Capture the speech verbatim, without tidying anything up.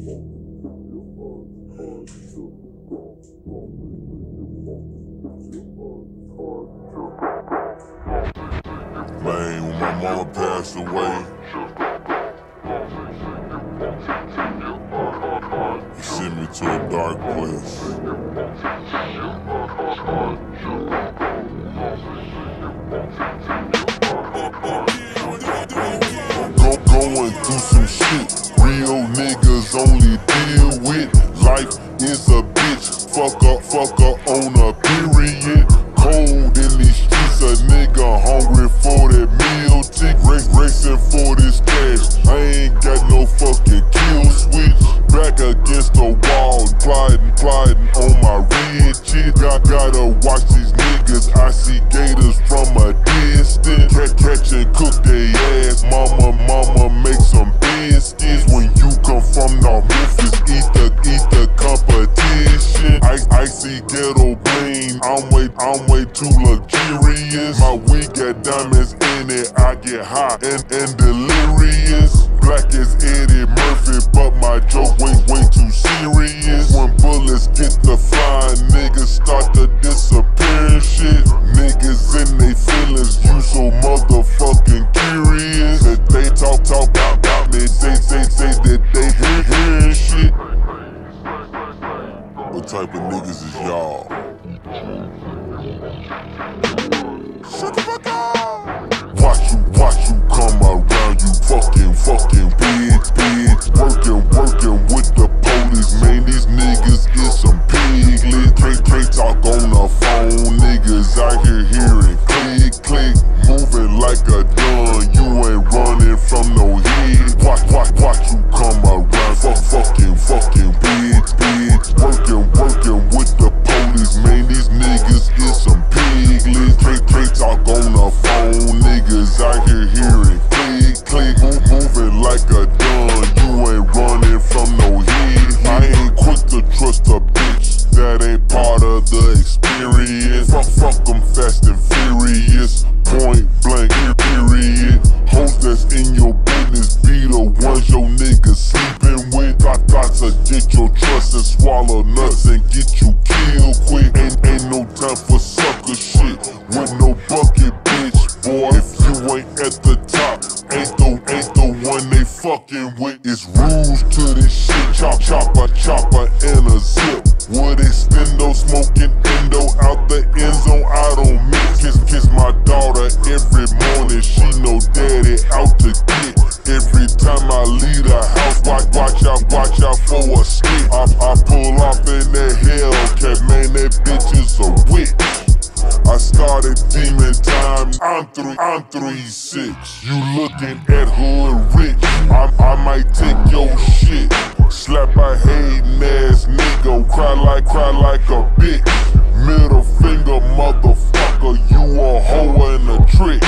Man, when my mama passed away, it sent me to a dark place. Go, going through some shit real niggas only deal with. Life is a bitch, fuck up, fuck up on a period. Cold in these streets, a nigga hungry for that meal ticket. Race, racing for this cash, I ain't got no fucking kill switch. Back against the wall, plotting, plotting on my red shit. Got, gotta watch these niggas, I see gators from a distance. Catch, catch and cook they ass, mama, mama make some biscuits. When you come from North Memphis, eat the, eat the competition. I, I see ghetto bling, I'm way, I'm way too luxurious. My weed got diamonds in it, I get high and, and delirious. Black as Eddie Murphy, but my joke way, way too serious. When bullets get the flying, niggas start to disappear and shit. Niggas in they feelings, you so motherfucking curious. That they talk, talk about, about me, they say, say that they hear, hearing shit. What type of niggas is y'all? Shut the fuck up! Watch you, watch you come around, you fucking, fucking bitch, bitch. Working, working with the police, man, these niggas is some piglets. Can't, can't talk on the phone, niggas out here hearing click, click. Moving like a gun, you ain't running from no heat. Watch, watch, watch you come around, fuck, fucking, fucking bitch, bitch. Working, working with the police, man, these niggas is some piglets. Can't, can't talk on the phone, niggas out here hearing click, click. Move, moving like a gun, you ain't running from no heat. I ain't quick to trust a bitch, that ain't part of the experience. Fuck, fuck them fast and furious, point blank, period. Hoes that's in your business be the ones your niggas sleeping with. Got, got to get your trust and swallow nuts and get you killed quick. Ain't, ain't no time for sucker shit with no bucket, bitch, boy. If you ain't at the top, ain't the, ain't the one they fucking with. It's rules to this shit. Chop, chopper, chopper, and a zip. Would extendo, smoking endo out the end zone. I don't mix. Kiss, kiss my daughter every morning. She know daddy out to get. Every time I leave the house, watch, watch out, watch out for a stick. I, I pull off in that Hellcat, man, that bitch is a witch. I started demon time, I'm three, I'm three six. You looking at hood rich, I, I might take your shit. Slap a hating ass nigga, cry like, cry like a bitch. Middle finger motherfucker, you a hoe and a trick.